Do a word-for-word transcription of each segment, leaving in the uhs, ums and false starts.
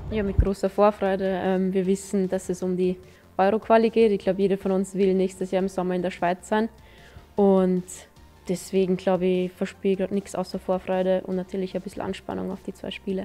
Ja, mit großer Vorfreude. Ähm, wir wissen, dass es um die Euro-Quali geht. Ich glaube, jeder von uns will nächstes Jahr im Sommer in der Schweiz sein. Und deswegen, glaube ich, verspiele ich gerade nichts außer Vorfreude und natürlich ein bisschen Anspannung auf die zwei Spiele.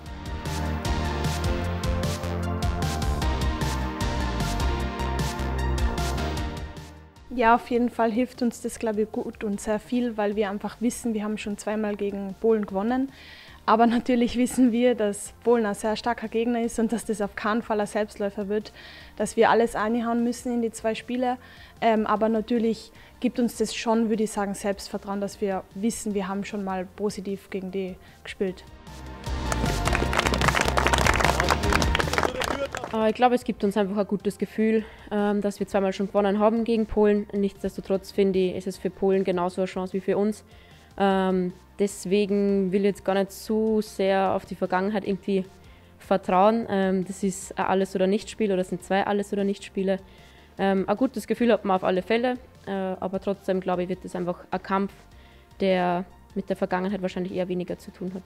Ja, auf jeden Fall hilft uns das, glaube ich, gut und sehr viel, weil wir einfach wissen, wir haben schon zweimal gegen Polen gewonnen. Aber natürlich wissen wir, dass Polen ein sehr starker Gegner ist und dass das auf keinen Fall ein Selbstläufer wird, dass wir alles einhauen müssen in die zwei Spiele. Ähm, aber natürlich gibt uns das schon, würde ich sagen, Selbstvertrauen, dass wir wissen, wir haben schon mal positiv gegen die gespielt. Ich glaube, es gibt uns einfach ein gutes Gefühl, dass wir zweimal schon gewonnen haben gegen Polen. Nichtsdestotrotz finde ich, ist es für Polen genauso eine Chance wie für uns. Deswegen will ich jetzt gar nicht so sehr auf die Vergangenheit irgendwie vertrauen. Das ist ein Alles- oder Nicht-Spiel oder es sind zwei Alles- oder Nicht-Spiele. Ein gutes Gefühl hat man auf alle Fälle, aber trotzdem glaube ich, wird es einfach ein Kampf, der mit der Vergangenheit wahrscheinlich eher weniger zu tun hat.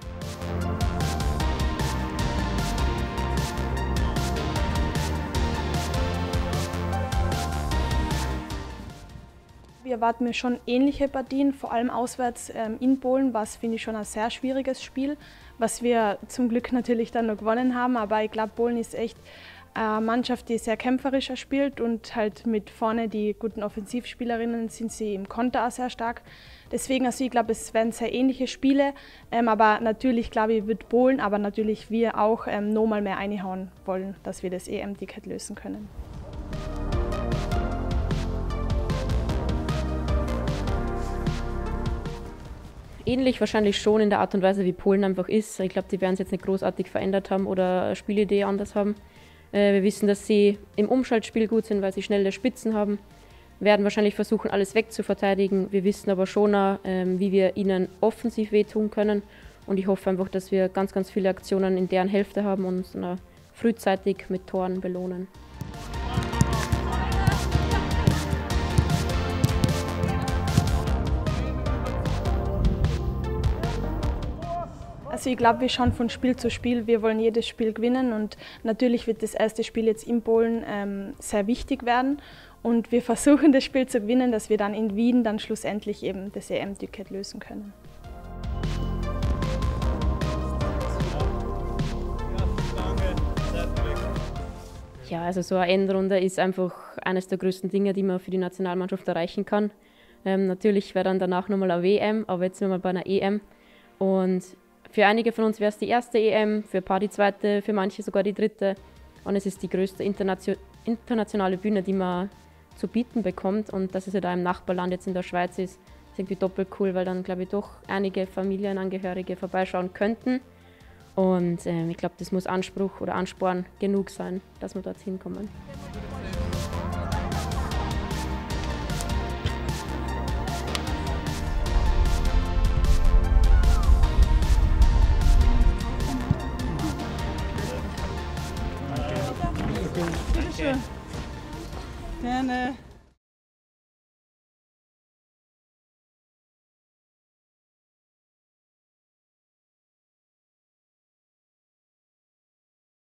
Wir erwarten mir schon ähnliche Partien, vor allem auswärts ähm, in Polen war es, finde ich, schon ein sehr schwieriges Spiel, was wir zum Glück natürlich dann noch gewonnen haben, aber ich glaube, Polen ist echt eine Mannschaft, die sehr kämpferischer spielt und halt mit vorne die guten Offensivspielerinnen sind sie im Konter auch sehr stark. Deswegen, also ich glaube, es werden sehr ähnliche Spiele, ähm, aber natürlich, glaube ich, wird Polen, aber natürlich wir auch ähm, nochmal mehr einhauen wollen, dass wir das E M-Ticket lösen können. Ähnlich wahrscheinlich schon in der Art und Weise, wie Polen einfach ist. Ich glaube, die werden es jetzt nicht großartig verändert haben oder eine Spielidee anders haben. Wir wissen, dass sie im Umschaltspiel gut sind, weil sie schnelle Spitzen haben. Werden wahrscheinlich versuchen, alles wegzuverteidigen. Wir wissen aber schon, wie wir ihnen offensiv wehtun können. Und ich hoffe einfach, dass wir ganz, ganz viele Aktionen in deren Hälfte haben und uns frühzeitig mit Toren belohnen. Also ich glaube, wir schauen von Spiel zu Spiel, wir wollen jedes Spiel gewinnen und natürlich wird das erste Spiel jetzt in Polen ähm, sehr wichtig werden und wir versuchen das Spiel zu gewinnen, dass wir dann in Wien dann schlussendlich eben das E M-Ticket lösen können. Ja, also so eine Endrunde ist einfach eines der größten Dinge, die man für die Nationalmannschaft erreichen kann. Ähm, natürlich wäre dann danach nochmal eine W M, aber jetzt sind wir mal bei einer E M und für einige von uns wäre es die erste E M, für ein paar die zweite, für manche sogar die dritte. Und es ist die größte internationale Bühne, die man zu bieten bekommt. Und dass es ja da im Nachbarland jetzt in der Schweiz ist, ist irgendwie doppelt cool, weil dann, glaube ich, doch einige Familienangehörige vorbeischauen könnten. Und äh, ich glaube, das muss Anspruch oder Ansporn genug sein, dass wir dorthin kommen. Bitte schön. Gerne.